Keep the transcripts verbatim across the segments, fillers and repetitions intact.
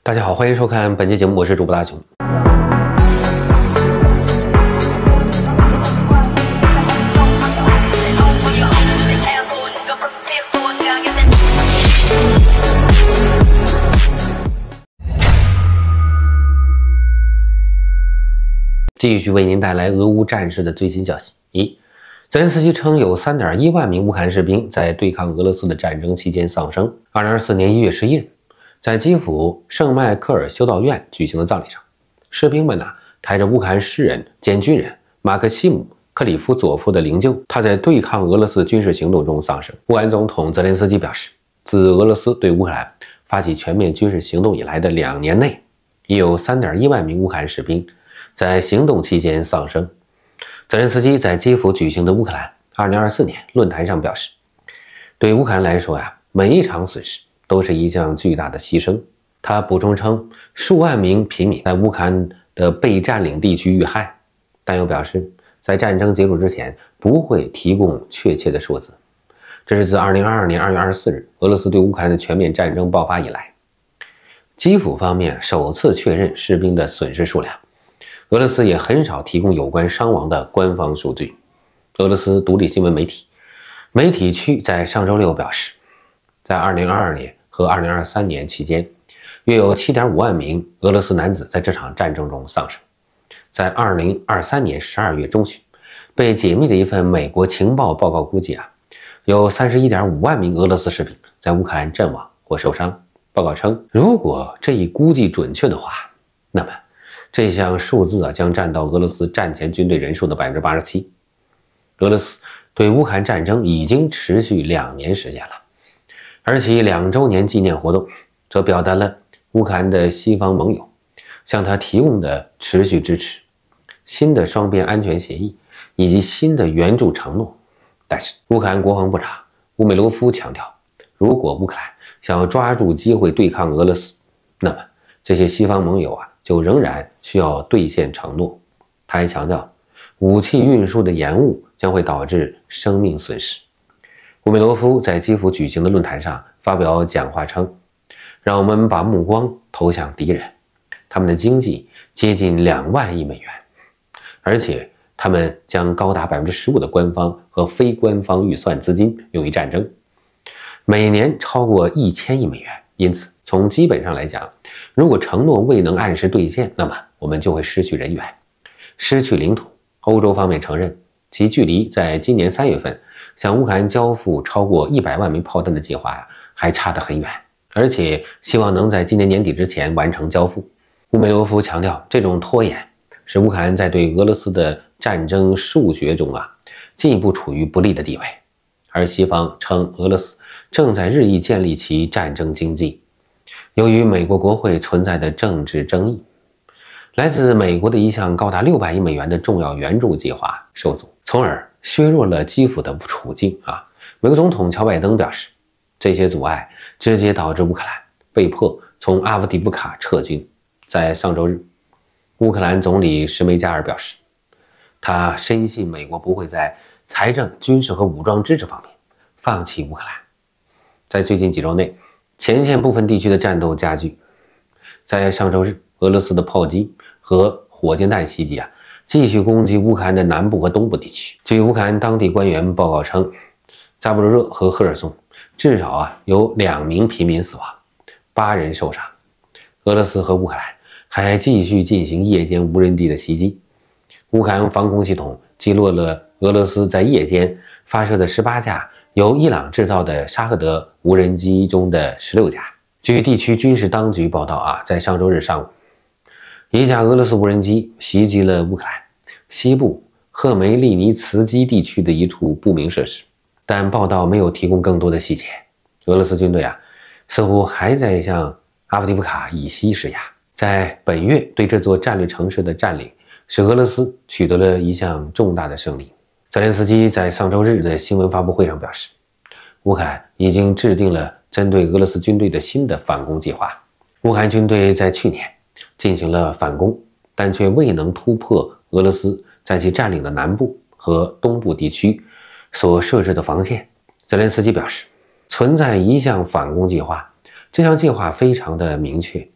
大家好，欢迎收看本期节目，我是主播大雄。继续为您带来俄乌战事的最新消息。一，泽连斯基称有 三点一万名乌克兰士兵在对抗俄罗斯的战争期间丧生。二零二四年一月十一日，在基辅圣迈克尔修道院举行的葬礼上，士兵们呢、啊、抬着乌克兰诗人兼军人马克西姆·克里夫佐夫的灵柩，他在对抗俄罗斯军事行动中丧生。乌克兰总统泽连斯基表示，自俄罗斯对乌克兰发起全面军事行动以来的两年内，已有 三点一万名乌克兰士兵在行动期间丧生。泽连斯基在基辅举行的乌克兰二零二四年论坛上表示，对乌克兰来说呀，每一场损失都是一项巨大的牺牲。他补充称，数万名平民在乌克兰的被占领地区遇害，但又表示，在战争结束之前不会提供确切的数字。这是自二零二二年二月二十四日俄罗斯对乌克兰的全面战争爆发以来，基辅方面首次确认士兵的损失数量。俄罗斯也很少提供有关伤亡的官方数据。俄罗斯独立新闻媒体媒体区在上周六表示，在二零二二年和二零二三年期间，约有 七点五万名俄罗斯男子在这场战争中丧生。在二零二三年十二月中旬，被解密的一份美国情报报告估计啊，有 三十一点五万名俄罗斯士兵在乌克兰阵亡或受伤。报告称，如果这一估计准确的话，那么这项数字啊将占到俄罗斯战前军队人数的 百分之八十七。 俄罗斯对乌克兰战争已经持续两年时间了，而其两周年纪念活动则表达了乌克兰的西方盟友向他提供的持续支持、新的双边安全协议以及新的援助承诺。但是乌克兰国防部长乌梅罗夫强调，如果乌克兰想要抓住机会对抗俄罗斯，那么这些西方盟友啊就仍然需要兑现承诺。他还强调，武器运输的延误将会导致生命损失。乌梅罗夫在基辅举行的论坛上发表讲话称，让我们把目光投向敌人，他们的经济接近两万亿美元，而且他们将高达 百分之十五 的官方和非官方预算资金用于战争，每年超过一千亿美元。因此从基本上来讲，如果承诺未能按时兑现，那么我们就会失去人员，失去领土。欧洲方面承认，其距离在今年三月份向乌克兰交付超过一百万枚炮弹的计划呀，还差得很远，而且希望能在今年年底之前完成交付。乌梅罗夫强调，这种拖延使乌克兰在对俄罗斯的战争数学中啊进一步处于不利的地位，而西方称俄罗斯正在日益建立其战争经济。由于美国国会存在的政治争议，来自美国的一项高达六百亿美元的重要援助计划受阻，从而削弱了基辅的处境啊。美国总统乔拜登表示，这些阻碍直接导致乌克兰被迫从阿夫迪夫卡撤军。在上周日，乌克兰总理什梅加尔表示，他深信美国不会在财政、军事和武装支持方面放弃乌克兰。在最近几周内，前线部分地区的战斗加剧。在上周日，俄罗斯的炮击和火箭弹袭击啊，继续攻击乌克兰的南部和东部地区。据乌克兰当地官员报告称，扎波罗热和赫尔松至少啊有两名平民死亡，八人受伤。俄罗斯和乌克兰还继续进行夜间无人机的袭击。乌克兰防空系统击落了俄罗斯在夜间发射的十八架由伊朗制造的沙赫德无人机中的十六架。据地区军事当局报道啊，在上周日上午，一架俄罗斯无人机袭击了乌克兰西部赫梅利尼茨基地区的一处不明设施，但报道没有提供更多的细节。俄罗斯军队啊，似乎还在向阿夫迪夫卡以西施压。在本月对这座战略城市的占领，使俄罗斯取得了一项重大的胜利。泽连斯基在上周日的新闻发布会上表示，乌克兰已经制定了针对俄罗斯军队的新的反攻计划。乌克兰军队在去年进行了反攻，但却未能突破俄罗斯在其占领的南部和东部地区所设置的防线。泽连斯基表示，存在一项反攻计划，这项计划非常的明确，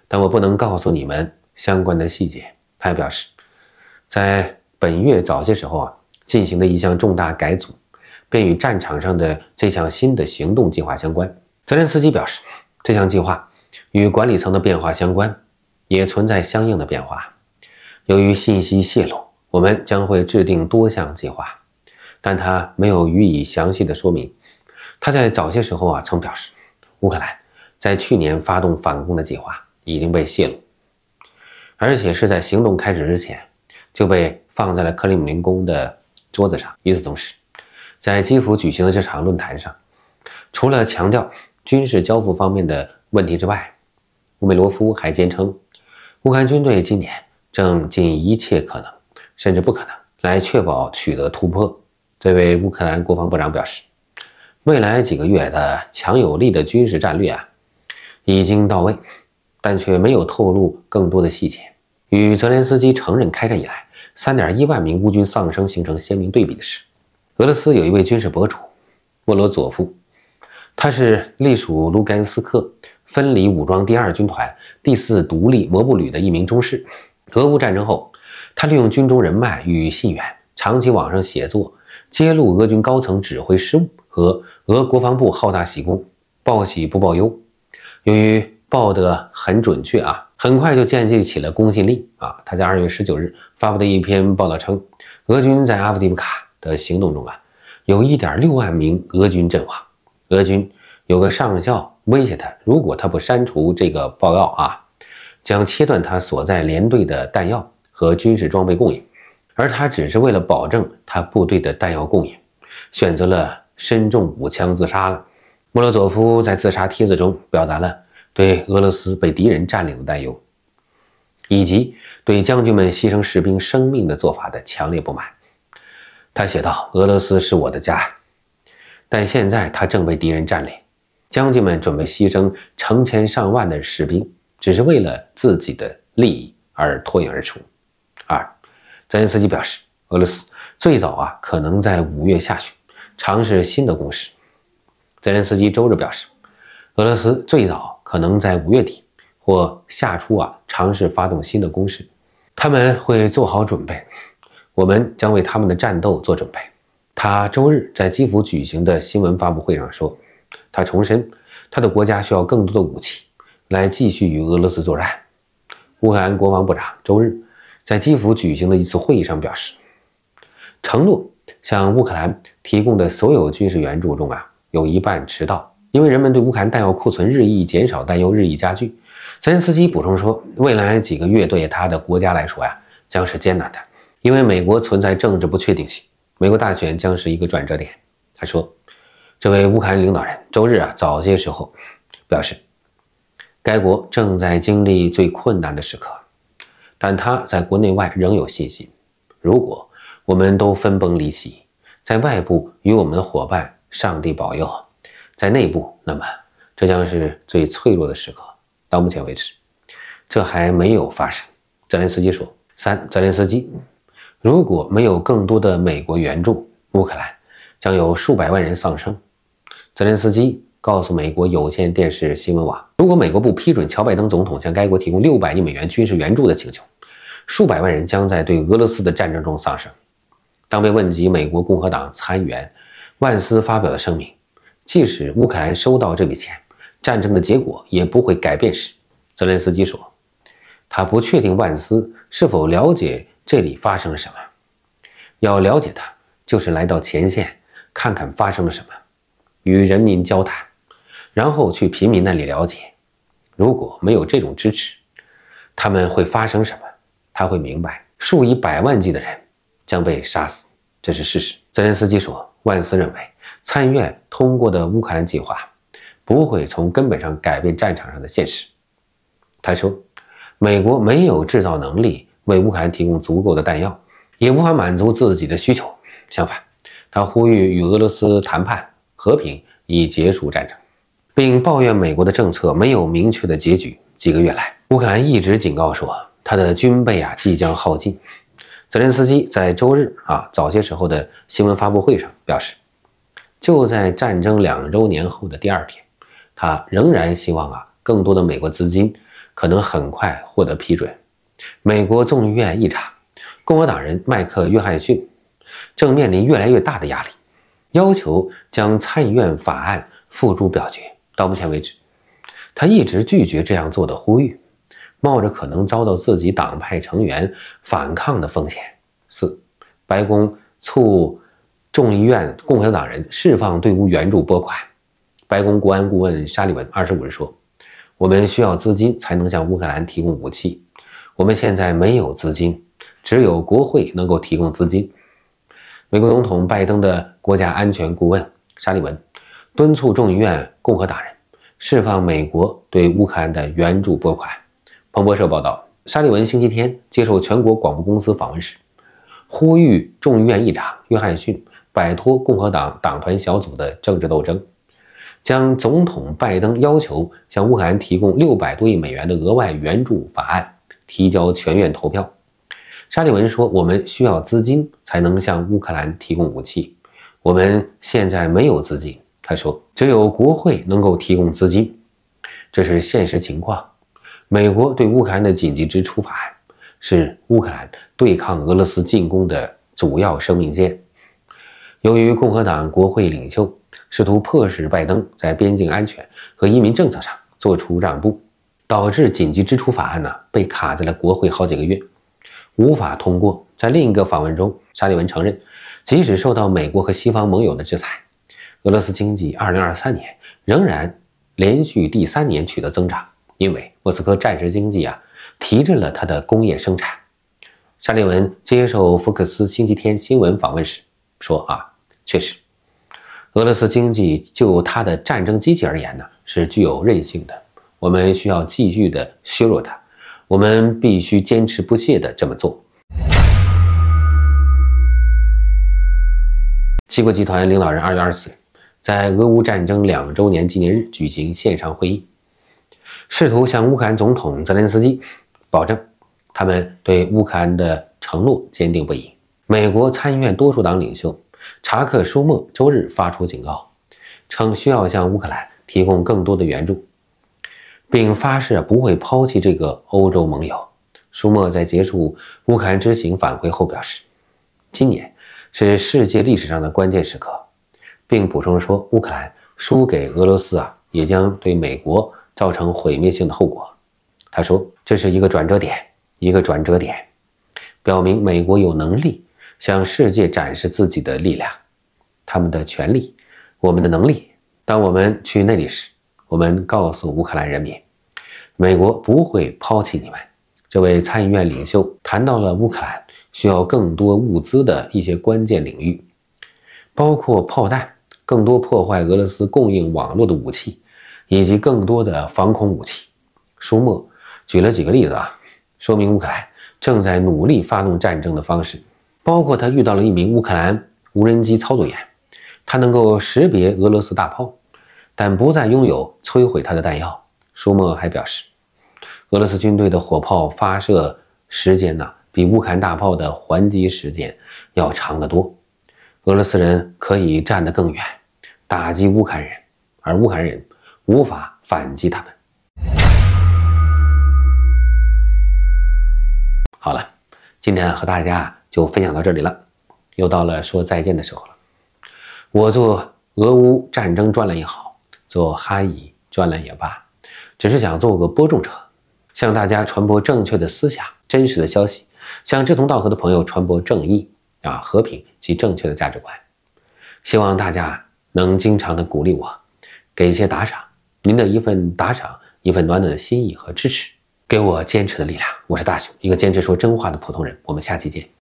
但我不能告诉你们相关的细节。他还表示，在本月早些时候啊，进行的一项重大改组，便与战场上的这项新的行动计划相关。泽连斯基表示，这项计划与管理层的变化相关，也存在相应的变化。由于信息泄露，我们将会制定多项计划，但他没有予以详细的说明。他在早些时候啊，曾表示，乌克兰在去年发动反攻的计划已经被泄露，而且是在行动开始之前就被放在了克里姆林宫的桌子上。与此同时，在基辅举行的这场论坛上，除了强调军事交付方面的问题之外，乌梅罗夫还坚称，乌克兰军队今年正尽一切可能，甚至不可能，来确保取得突破。这位乌克兰国防部长表示，未来几个月的强有力的军事战略啊，已经到位，但却没有透露更多的细节。与泽连斯基承认开战以来 三点一万名乌军丧生形成鲜明对比的是，俄罗斯有一位军事博主莫罗佐夫，他是隶属卢甘斯克分离武装第二军团第四独立摩步旅的一名中士。俄乌战争后，他利用军中人脉与信源，长期网上写作，揭露俄军高层指挥失误和俄国防部好大喜功，报喜不报忧。由于报得很准确啊，很快就建立起了公信力啊。他在二月十九日发布的一篇报道称，俄军在阿夫迪夫卡的行动中啊，有 一点六万名俄军阵亡。俄军有个上校威胁他，如果他不删除这个报告啊，将切断他所在连队的弹药和军事装备供应。而他只是为了保证他部队的弹药供应，选择了身中五枪自杀了。莫罗佐夫在自杀帖子中表达了对俄罗斯被敌人占领的担忧，以及对将军们牺牲士兵生命的做法的强烈不满。他写道，俄罗斯是我的家，但现在他正被敌人占领，将军们准备牺牲成千上万的士兵，只是为了自己的利益而脱颖而出。二，泽连斯基表示，俄罗斯最早啊可能在五月下旬尝试新的攻势。泽连斯基周日表示，俄罗斯最早可能在五月底或夏初啊尝试发动新的攻势，他们会做好准备，我们将为他们的战斗做准备。他周日在基辅举行的新闻发布会上说，他重申他的国家需要更多的武器来继续与俄罗斯作战。乌克兰国防部长周日在基辅举行的一次会议上表示，承诺向乌克兰提供的所有军事援助中啊，有一半迟到，因为人们对乌克兰弹药库存日益减少担忧日益加剧。泽连斯基补充说，未来几个月对他的国家来说呀，将是艰难的，因为美国存在政治不确定性，美国大选将是一个转折点。他说，这位乌克兰领导人周日啊早些时候表示，该国正在经历最困难的时刻，但他在国内外仍有信心。如果我们都分崩离析，在外部与我们的伙伴上帝保佑，在内部，那么这将是最脆弱的时刻。到目前为止，这还没有发生。泽连斯基说。三，泽连斯基，如果没有更多的美国援助，乌克兰将有数百万人丧生。泽连斯基告诉美国有线电视新闻网，如果美国不批准乔拜登总统向该国提供六百亿美元军事援助的请求，数百万人将在对俄罗斯的战争中丧生。当被问及美国共和党参议员万斯发表的声明，即使乌克兰收到这笔钱，战争的结果也不会改变时，泽连斯基说，他不确定万斯是否了解这里发生了什么。要了解他，就是来到前线，看看发生了什么，与人民交谈，然后去平民那里了解。如果没有这种支持，他们会发生什么？他会明白，数以百万计的人将被杀死，这是事实。泽连斯基说，万斯认为参议院通过的乌克兰计划不会从根本上改变战场上的现实。他说，美国没有制造能力为乌克兰提供足够的弹药，也无法满足自己的需求。相反，他呼吁与俄罗斯谈判和平，以结束战争，并抱怨美国的政策没有明确的结局。几个月来，乌克兰一直警告说，他的军备啊即将耗尽。泽连斯基在周日啊早些时候的新闻发布会上表示，就在战争两周年后的第二天，他仍然希望啊更多的美国资金可能很快获得批准。美国众议院议长共和党人麦克约翰逊正面临越来越大的压力，要求将参议院法案付诸表决。到目前为止，他一直拒绝这样做的呼吁，冒着可能遭到自己党派成员反抗的风险。四，白宫促众议院共和党人释放对乌援助拨款。白宫国安顾问沙利文二十五日说：“我们需要资金才能向乌克兰提供武器，我们现在没有资金，只有国会能够提供资金。”美国总统拜登的国家安全顾问沙利文敦促众议院共和党人释放美国对乌克兰的援助拨款。彭博社报道，沙利文星期天接受全国广播公司访问时，呼吁众议院议长约翰逊摆脱共和党党团小组的政治斗争，将总统拜登要求向乌克兰提供六百多亿美元的额外援助法案提交全院投票。沙利文说：“我们需要资金才能向乌克兰提供武器，我们现在没有资金。”他说：“只有国会能够提供资金，这是现实情况。美国对乌克兰的紧急支出法案是乌克兰对抗俄罗斯进攻的主要生命线。由于共和党国会领袖试图迫使拜登在边境安全和移民政策上做出让步，导致紧急支出法案呢被卡在了国会好几个月，无法通过。”在另一个访问中，沙利文承认，即使受到美国和西方盟友的制裁，俄罗斯经济二零二三年仍然连续第三年取得增长，因为莫斯科战时经济啊提振了它的工业生产。沙利文接受福克斯星期天新闻访问时说：“啊，确实，俄罗斯经济就它的战争机器而言呢，是具有韧性的。我们需要继续的削弱它，我们必须坚持不懈地这么做。”七国集团领导人二月二十四日在俄乌战争两周年纪念日举行线上会议，试图向乌克兰总统泽连斯基保证他们对乌克兰的承诺坚定不移。美国参议院多数党领袖查克·舒默周日发出警告，称需要向乌克兰提供更多的援助，并发誓不会抛弃这个欧洲盟友。舒默在结束乌克兰之行返回后表示，今年是世界历史上的关键时刻，并补充说，乌克兰输给俄罗斯啊，也将对美国造成毁灭性的后果。他说，这是一个转折点，一个转折点，表明美国有能力向世界展示自己的力量，他们的权利，我们的能力。当我们去那里时，我们告诉乌克兰人民，美国不会抛弃你们。这位参议院领袖谈到了乌克兰需要更多物资的一些关键领域，包括炮弹、更多破坏俄罗斯供应网络的武器，以及更多的防空武器。舒默举了几个例子啊，说明乌克兰正在努力发动战争的方式，包括他遇到了一名乌克兰无人机操作员，他能够识别俄罗斯大炮，但不再拥有摧毁它的弹药。舒默还表示，俄罗斯军队的火炮发射时间呢，比乌克兰大炮的还击时间要长得多。俄罗斯人可以站得更远，打击乌克兰人，而乌克兰人无法反击他们。好了，今天和大家就分享到这里了，又到了说再见的时候了。我做俄乌战争专栏也好，做哈以专栏也罢，只是想做个播种者，向大家传播正确的思想、真实的消息，向志同道合的朋友传播正义啊、和平及正确的价值观。希望大家能经常的鼓励我，给一些打赏，您的一份打赏，一份暖暖的心意和支持，给我坚持的力量。我是大雄，一个坚持说真话的普通人。我们下期见。